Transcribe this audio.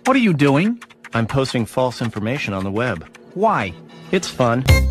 What are you doing? I'm posting false information on the web. Why? It's fun.